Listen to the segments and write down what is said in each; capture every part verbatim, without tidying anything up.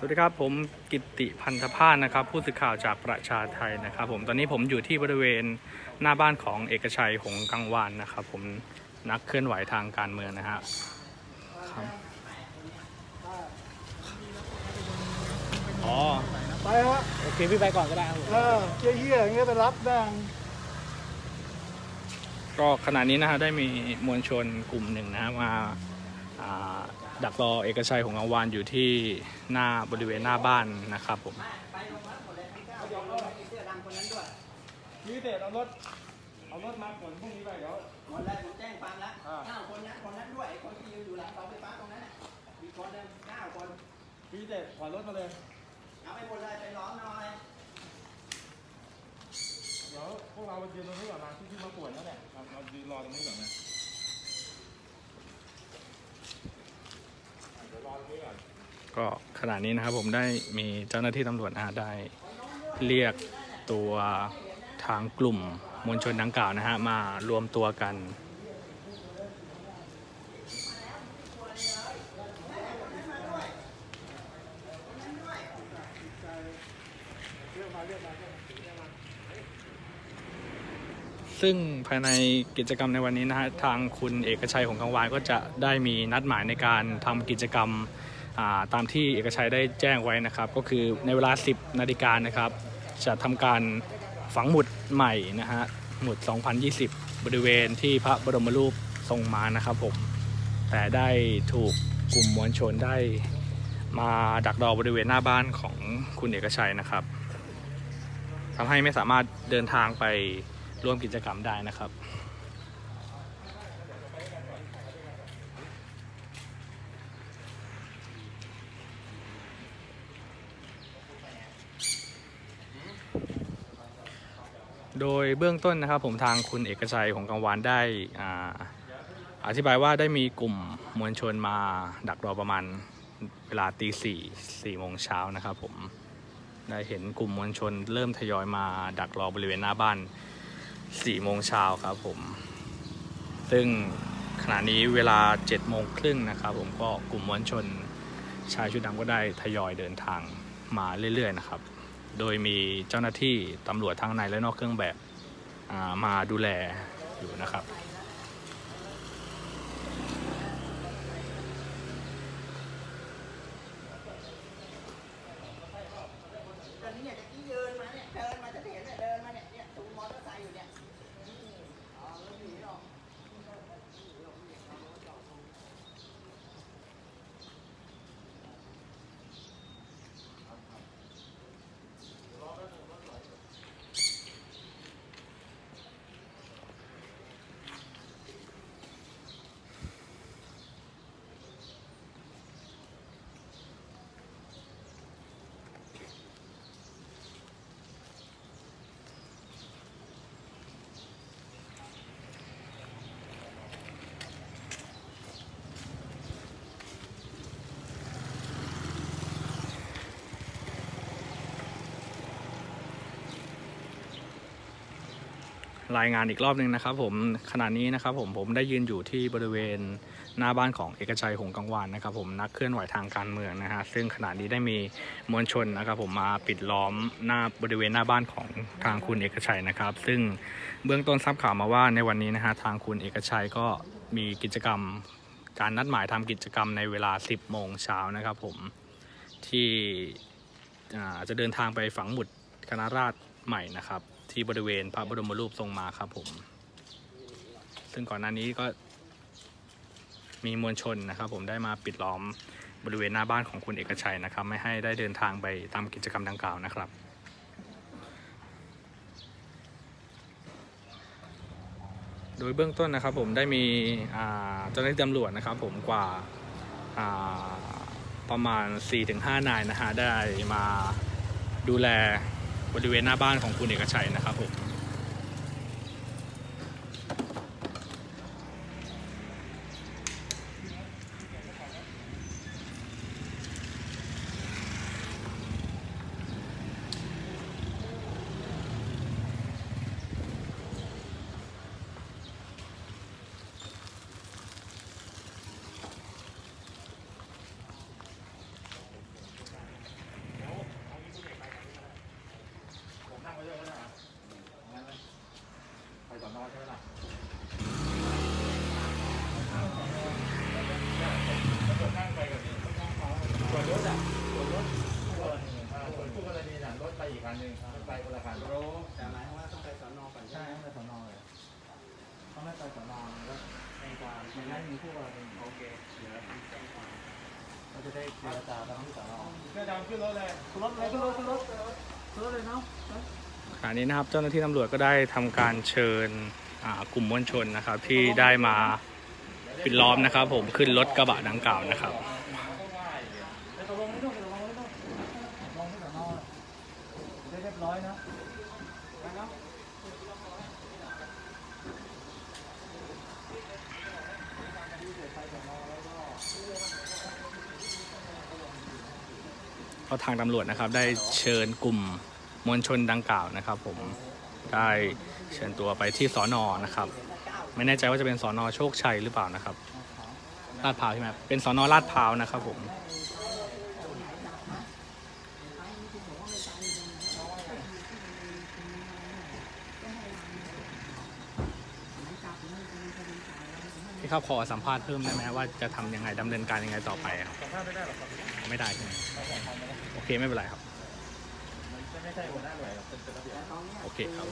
วัสดีครับผมกิตติพันธภาสนะครับผู้สื่อข่าวจากประชาไทยนะครับผมตอนนี้ผมอยู่ที่บริเวณหน้าบ้านของเอกชัยหงส์กังวานนะครับผมนักเคลื่อนไหวทางการเมืองนะฮะอ๋อไปฮะโอเคพี่ไปก่อนก็ได้ครับเออเจี๊ยเหี้ยอย่างเงี้ยไปรับแดงก็ขณะนี้นะฮะได้มีมวลชนกลุ่มหนึ่งนะมาดักรอเอกชัยหงส์กังวานอยู่ที่หน้าบริเวณหน้าบ้านนะครับผมพี่เดชเอารถเอารถมาขนพวกนี้ไปเดี๋ยวหมดแล้วผมแจ้งความแล้วเก้าคนนั้นคนนั้นด้วยคนที่ยืนอยู่หลังเสาไฟฟ้าตรงนั้นอีกคนนึงเก้าคนพี่เดชขอรถมาเลยเอาไปหมดเลยไปล้อมหน่อยเดี๋ยวพวกเราไปยืนตรงนี้ก่อนนะที่ที่มาป่วนนั่นแหละเรายืนรอตรงนี้ก่อนนะเดี๋ยวรอตรงนี้ก่อนก็ขณะนี้นะครับผมได้มีเจ้าหน้าที่ตำรวจนะได้เรียกตัวทางกลุ่มมวลชนดังกล่าวนะฮะมารวมตัวกันซึ่งภายในกิจกรรมในวันนี้นะฮะทางคุณเอกชัยหงส์กังวานก็จะได้มีนัดหมายในการทำกิจกรรมตามที่เอกชัยได้แจ้งไว้นะครับก็คือในเวลาสิบนาฬิกานะครับจะทำการฝังหมุดใหม่นะฮะหมุดสองพันยี่สิบบริเวณที่พระบรมรูปทรงม้านะครับผมแต่ได้ถูกกลุ่มมวลชนได้มาดักรอบริเวณหน้าบ้านของคุณเอกชัยนะครับทำให้ไม่สามารถเดินทางไปร่วมกิจกรรมได้นะครับโดยเบื้องต้นนะครับผมทางคุณเอกชัยหงส์กังวานได้อ่าอธิบายว่าได้มีกลุ่มมวลชนมาดักรอประมาณเวลาตีสี่สี่โมงเช้านะครับผมได้เห็นกลุ่มมวลชนเริ่มทยอยมาดักรอบริเวณหน้าบ้านสี่โมงเช้าครับผมซึ่งขณะนี้เวลาเจ็ดโมงครึ่งนะครับผมก็กลุ่มมวลชนชายชุดดำก็ได้ทยอยเดินทางมาเรื่อยๆนะครับโดยมีเจ้าหน้าที่ตำรวจทั้งในและนอกเครื่องแบบมาดูแลอยู่นะครับรายงานอีกรอบหนึ่งนะครับผมขณะนี้นะครับผมผมได้ยืนอยู่ที่บริเวณหน้าบ้านของเอกชัยหงส์กังวานนะครับผมนักเคลื่อนไหวทางการเมืองนะฮะซึ่งขณะนี้ได้มีมวลชนนะครับผมมาปิดล้อมหน้าบริเวณหน้าบ้านของทางคุณเอกชัยนะครับซึ่งเบื้องต้นทราบข่าวมาว่าในวันนี้นะฮะทางคุณเอกชัยก็มีกิจกรรมการนัดหมายทำกิจกรรมในเวลาสิบโมงเช้านะครับผมที่จะเดินทางไปฝังหมุดคณะราษฎรใหม่นะครับที่บริเวณพระบรมรูปทรงม้าครับผมซึ่งก่อนหน้านี้ก็มีมวลชนนะครับผมได้มาปิดล้อมบริเวณหน้าบ้านของคุณเอกชัยนะครับไม่ให้ได้เดินทางไปตามกิจกรรมดังกล่าวนะครับโดยเบื้องต้นนะครับผมได้มีเจ้าหน้าที่ตำรวจนะครับผมกว่าประมาณ สี่ถึงห้า นายนะฮะได้มาดูแลบริเวณหน้าบ้านของคุณเอกชัยนะครับผมอนอใช่ไหมล่ะนั่งไปกับนี่ส่วนรถอ่ะส่วนรถส่วนคู่กรณีน่ะรถไปอีกคันหนึ่งไปคนละคันรู้แต่หมายว่าต้องไปสอนอก่อนใช่ต้องไปสอนอเลยต้องไม่ไปสอนอแล้วแจ้งความยังไม่มีคู่กรณีโอเคเดี๋ยวแจ้งความเราจะได้เจรจากันที่สอนอเสื้อดำขึ้นรถเลยขึ้นรถเลยขึ้นรถขึ้นรถขึ้นรถเลยเนาะขณะนี้นะครับเจ้าหน้าที่ตำรวจก็ได้ทำการเชิญกลุ่มมวลชนนะครับที่ได้มาปิดล้อมนะครับผมขึ้นรถกระบะดังกล่าวนะครับเรียบร้อยนะก็ทางตำรวจนะครับได้เชิญกลุ่มมวลชนดังกล่าวนะครับผมได้เชิญตัวไปที่สน.นะครับไม่แน่ใจว่าจะเป็นสน.โชคชัยหรือเปล่านะครับลาดพร้าวใช่ไหมเป็นสน.ลาดพร้าวนะครับผมพี่ครับขอสัมภาษณ์เพิ่มได้ไหมว่าจะทำยังไงดำเนินการยังไงต่อไปครับสัมภาษณ์ไม่ได้หรอกครับไม่ได้ใช่ไหมโอเคไม่เป็นไรครับมันไม่ใช่หัวหน้าหน่วยเป็นระเบียบโอเคครับ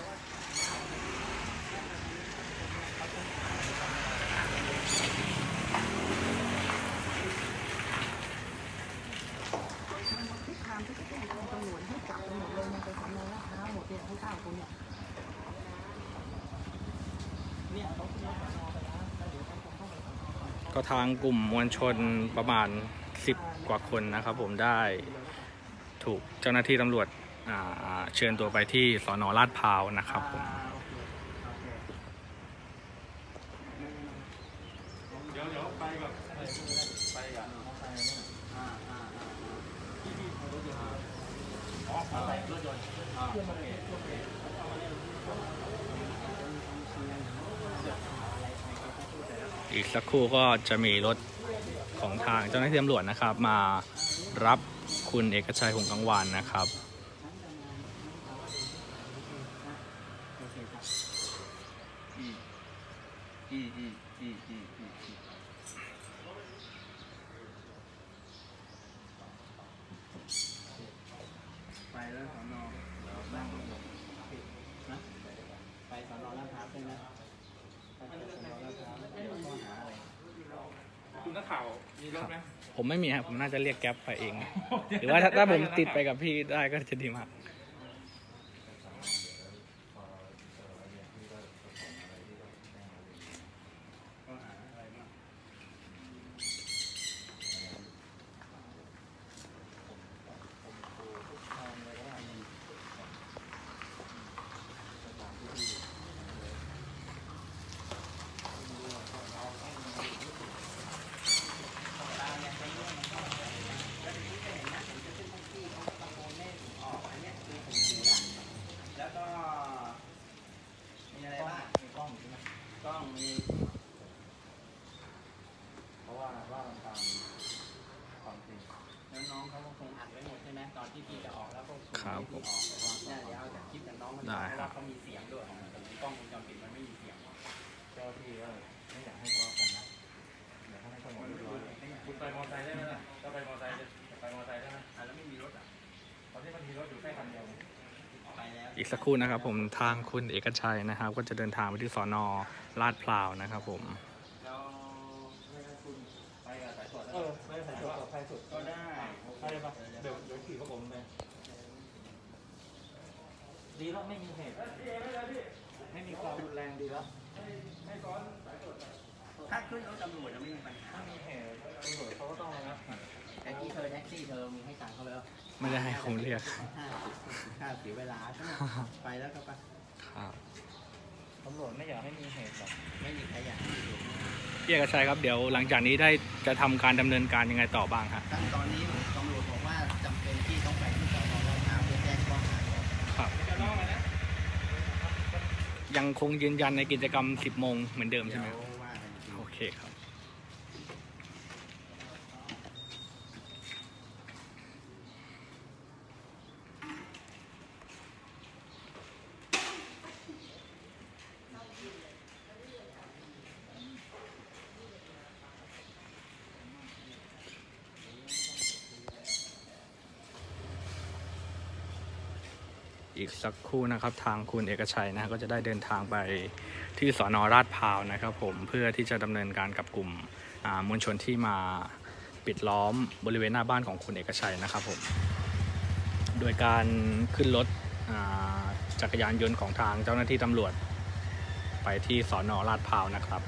ก็ทางกลุ่มมวลชนประมาณสิบกว่าคนนะครับผมได้ถูกเจ้าหน้าที่ตำรวจเชิญตัวไปที่สน.ลาดพร้าวนะครับผมเดี๋ยวเดี๋ยวไปกับไปกับอ่าอ่าอ่าที่ที่รถยนต์อ๋ออะไรรถยนต์อ่าโอเคโอเคอีกสักครู่ก็จะมีรถของทางเจ้าหน้าที่ตำรวจนะครับมารับคุณเอกชัยหงส์กังวานนะครับอืมอืมอืมอืมอืมไปแล้วสอนอนั่งนะไปสอนอลาดพร้าวใช่ไหมไปสอนอลาดพร้าวแล้วข้อหาอะไรคุณนักข่าวมีรถไหมผมไม่มีครับผมน่าจะเรียกแก๊ปไปเองหรือว่าถ้าผมติดไปกับพี่ได้ก็จะดีมากต้องมีเพราะว่าว่ามันตามความจริงแล้วน้องเขาก็คงอัดไว้หมดใช่ไหมตอนที่พี่จะออกแล้วก็คงที่ออกเนี่ยเดี๋ยวเอาจากคลิปจากน้องเขาเพราะว่าเขามีเสียงด้วยแต่กล้องวงจรปิดมันไม่มีเสียงเจ้าที่ก็ไม่อยากให้ทะเลาะกันนะเดี๋ยวให้สงบเรียบร้อยคุณไปมอเตอร์ไซค์ได้ไหมล่ะก็ไปมอเตอร์ไซค์ไปมอเตอร์ไซค์ได้ไหมแล้วไม่มีรถอ่ะตอนที่มันมีรถอยู่แค่คันเดียวอีกสักครู่นะครับผมทางคุณเอกชัยนะครับก็จะเดินทางไปที่สน.ลาดพร้าวนะครับผมแล้วไม่ให้คุณไปกับสายตรวจเออไปสายตรวจปลอดภัยสุดก็ได้ไปเลยปะเดี๋ยวเดี๋ยวขี่พวกผมไปดีแล้วไม่มีเหตุไม่มีความรุนแรงดีแล้วถ้าขึ้นรถตำรวจจะไม่มีปัญหาถ้ามีเหตุตำรวจเขาก็ต้องระงับแท็กซี่เธอแท็กซี่เธอมีให้ตังค์เขาแล้วไม่ได้ให้ผมเรียกค่าเสียเวลาใช่ไหมไปแล้วก็ไปครับตำรวจไม่อยากให้มีเหตุหรอกไม่มีใครอยากพี่เอกชัยครับเดี๋ยวหลังจากนี้ได้จะทำการดำเนินการยังไงต่อบ้างครับตอนนี้ตำรวจบอกว่าจำเป็นที่ต้องไปที่สน.ลาดพร้าวเพื่อแจ้งข้อหาครับยังคงยืนยันในกิจกรรมสิบโมงเหมือนเดิมใช่ไหมโอเคครับอีกสักครู่นะครับทางคุณเอกชัยนะก็จะได้เดินทางไปที่สน.ลาดพร้าวนะครับผมเพื่อที่จะดำเนินการกับกลุ่มมวลชนที่มาปิดล้อมบริเวณหน้าบ้านของคุณเอกชัยนะครับผมโดยการขึ้นรถจักรยานยนต์ของทางเจ้าหน้าที่ตำรวจไปที่สน.ลาดพร้าวนะครับ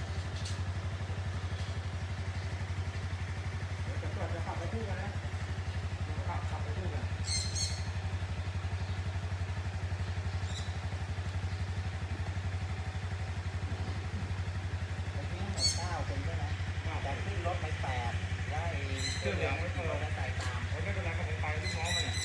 เรื่องเหลืองไม่เป็นไรใส่ตามไม่เป็นไรก็ผมไปลูกน้องมันเนี่ย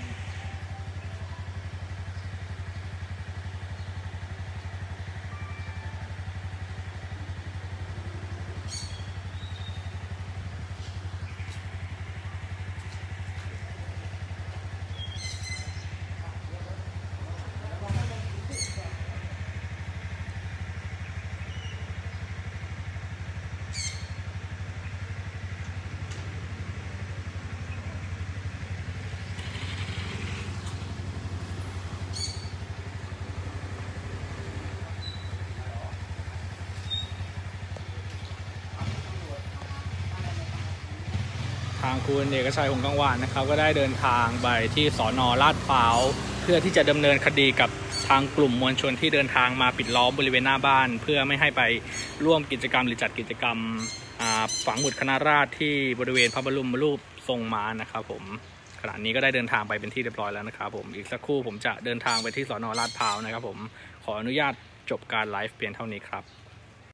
ทางคุณเอกชัยหงส์กังวานนะครับก็ได้เดินทางไปที่สน.ลาดพร้าวเพื่อที่จะดำเนินคดีกับทางกลุ่มมวลชนที่เดินทางมาปิดล้อมบริเวณหน้าบ้านเพื่อไม่ให้ไปร่วมกิจกรรมหรือจัดกิจกรรมฝังหมุดคณะราษฎรที่บริเวณพระบรมรูปทรงม้านะครับผมขณะนี้ก็ได้เดินทางไปเป็นที่เรียบร้อยแล้วนะครับผมอีกสักครู่ผมจะเดินทางไปที่สน.ลาดพร้าวนะครับผมขออนุญาตจบการไลฟ์เพียงเท่านี้ครับ